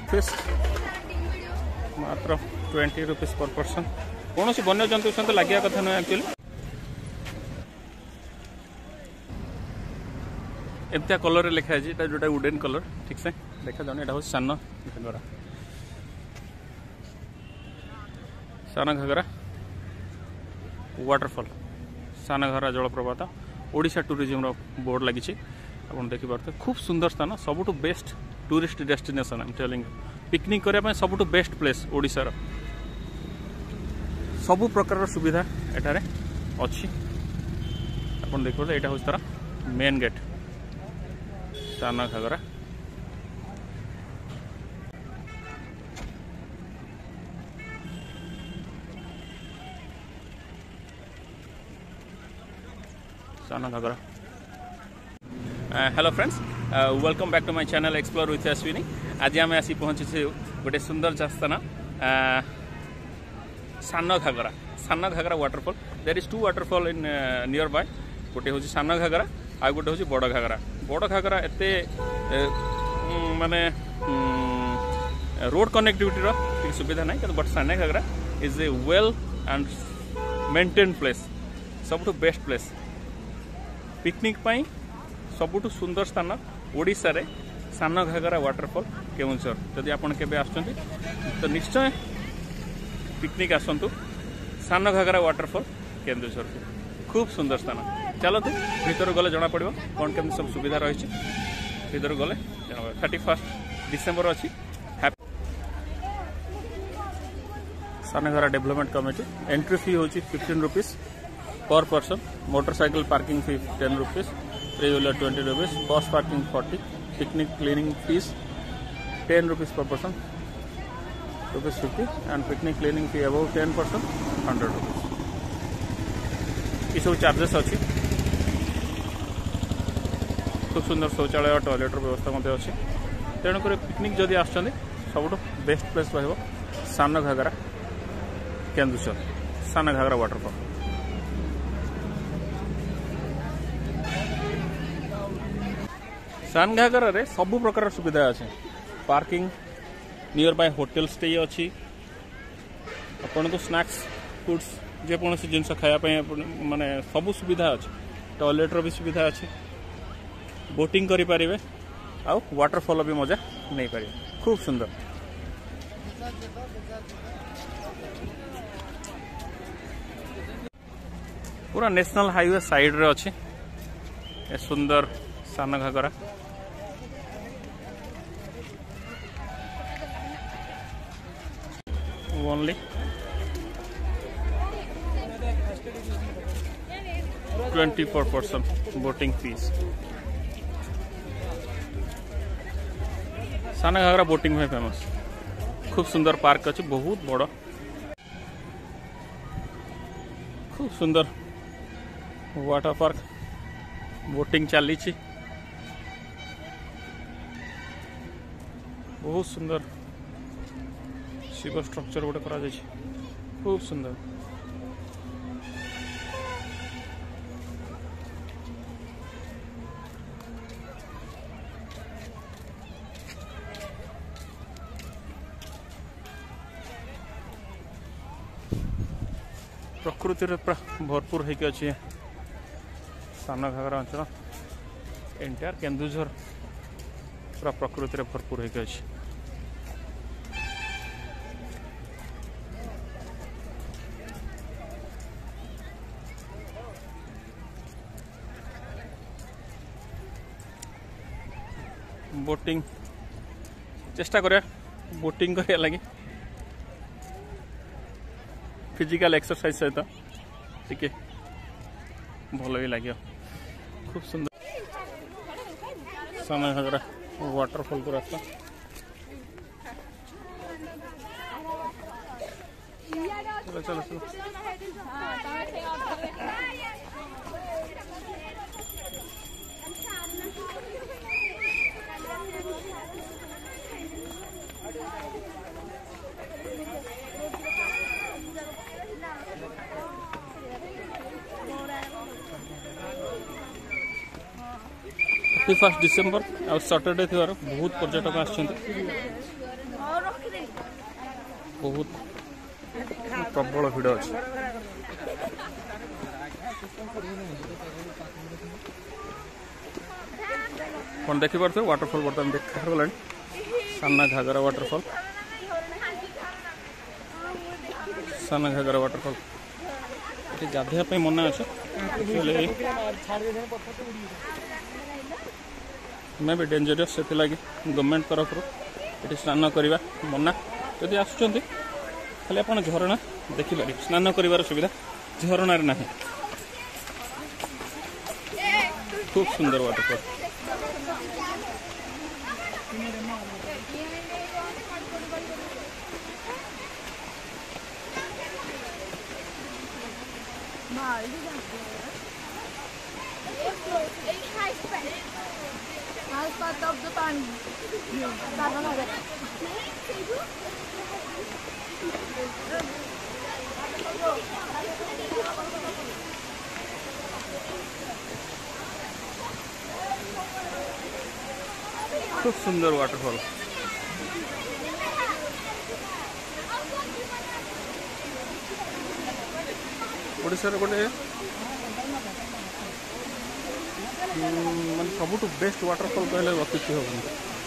Fish मात्र 20 rupees per person कौन सी वन्य जंतु सहित लगे कथा नुह एक्चुअली एमती कलर लिखा है जोटा वुडेन कलर ठीक से देखा जाने यहाँ हूँ सान घागरा वाटरफॉल सान घागरा जलप्रपात ओडिशा टूरिज्म बोर्ड लगी आप देखिए खूब सुंदर स्थान सबुठ best tourist destination I am telling picnic करने सबुठ बेस्ट प्लेस ओडिशार सबु प्रकार सुविधा एठारे अच्छी आप देखिए यहाँ हूँ तार main gate Sana Ghagara Sana Ghagara hello friends welcome back to my channel explore with Ashwini आज आम आसी पहुंची गोटे सुंदर स्थान Sana Ghagara waterfall there is 2 waterfall in nearby गोटे हूँ सान घागरा आ गोटे हूँ बड़ घागरा एते माने रोड कनेक्टिविटी सुविधा ना but Sana Ghagara is a well and maintain place सबुठ बेस्ट प्लेस पिकनिक पाई सबुठ सुंदर स्थान ओडिशा रे सान घागरा वाटरफॉल केउंझर जदि आपण केबे आछंती तो निश्चय पिकनिक आसंतु सान घागरा वाटरफॉल केउंझर खूब सुंदर स्थान चलतु भीतर गले जना पड़ो कौन केमती सब सुविधा रही भीतर गले 31 डिसेम्बर अच्छी Sana Ghagara development committee entry fee हूँ 15 rupees per person motorcycle parking fee 10 rupees three wheeler 20 rupees bus parking 40 picnic cleaning fees 10 rupees per person rupees 50 and picnic cleaning fee above 10% 100 rupees ये सब चार्जेस अच्छी खूब सुंदर शौचालय toilet व्यवस्था अच्छी तेणुक picnic जदि आसुँच सब बेस्ट प्लेस रहा सान घागरा केन्दुझर सान घागरा वाटरफॉल सान घागरा रे सबु प्रकार सुविधा अच्छे parking nearby hotel stay अच्छी आपन को स्नैक्स फूड्स जेकोसी जिनस खायापी माने सबु सुविधा अच्छे टॉयलेट भी सुविधा अच्छी बोटिंग करि परिबे आउ वाटरफॉल भी मजा नहीं पारे खूब सुंदर पूरा नेशनल हाईवे साइड रे अच्छे ए सुंदर सान घागरा ओनली 24% बोटिंग फीस सान घागरा बोटिंग में फेमस खूब सुंदर पार्क अच्छे बहुत बड़ खूब सुंदर वाटर पार्क बोटिंग चली बहुत सुंदर शिव स्ट्रक्चर गोटे करा खूब सुंदर प्रकृति पूरा भरपूर होगी अच्छी सान घागरा अंचल एंटायर केन्दुझर पूरा प्रकृति भरपूर होगी अच्छी बोटिंग चेष्टा करिया बोटिंग करिया लगी फिजिकल एक्सरसाइज सहित टिके भल भी लगे खूब सुंदर सान घागरा वाटरफॉल को रास्ता चलो चलो चलो 31 डिसेम्बर आ सैटरडे थी बहुत पर्यटक आसछन्ति बहुत प्रबल भिड़ अच्छे कौन देखी पार्थ वाटरफॉल बर्तमान देखा गला साना घागरा वाटरफॉल साना घागरा वाटरफॉल ये गाधेया मना अच्छे मैं भी डेंजरियस से लगी गवर्नमेंट तरफ ये स्नान करवा मना जदि आसुँच खाली आप झरणा देखिपारे स्नान कर सुविधा झरणार ना खूब सुंदर वाटरफॉल खूब सुंदर वाटरफॉल ओडिशा रे गोटे माने सबुठ बेस्ट वाटरफॉल कहले अतिथि होबन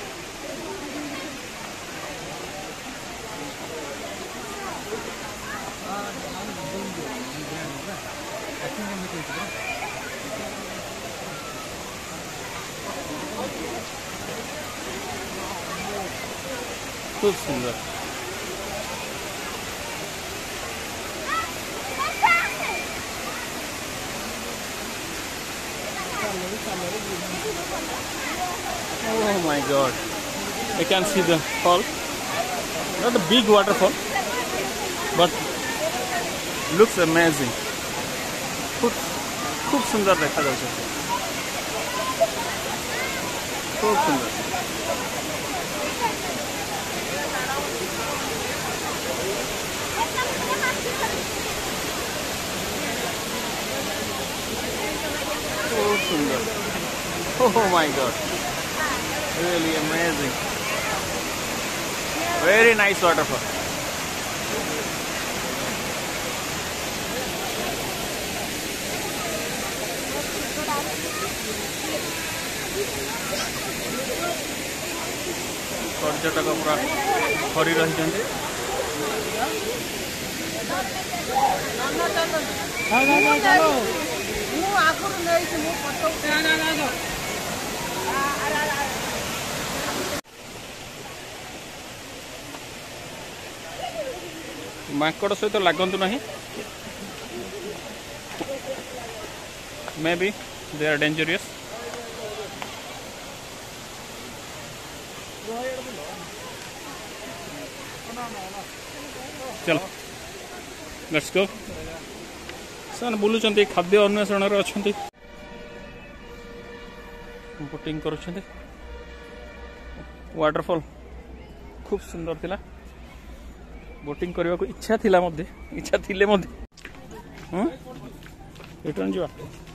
खूब सुंदर Oh my God! I can see the fall. Not a big waterfall, but looks amazing. खूब सुंदर देखा जाए खूब सुंदर खूब सुंदर Oh my God! Really amazing. Very nice waterfall. पर्यटक पूरा भरी रही माकड़ सहित लागंतु नहीं may be they are dangerous चलो लेट्स गो से बुलूं खाद्य अन्वेषण अच्छा बोटिंग कर वाटरफॉल खूब सुंदर थिला बोटिंग करने को इच्छा थिला मध्य इच्छा थिले मध्य रिटर्न जा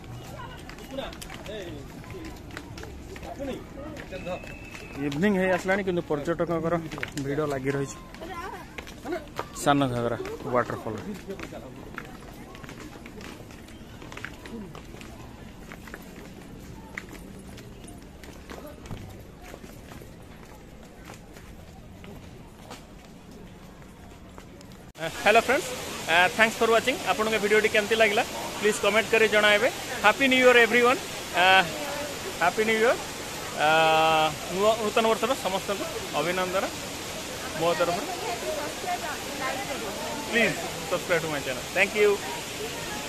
इवनिंग है आसला कि पर्यटक भिड़ लगी रही Sana Ghagara waterfall hello friends thanks for watching आपन के वीडियो केमती लागला प्लीज कमेंट करी जणाइबे happy new year everyone happy new year नूतन वर्ष समस्त को अभिनंदन मो तरफ please subscribe to my channel thank you.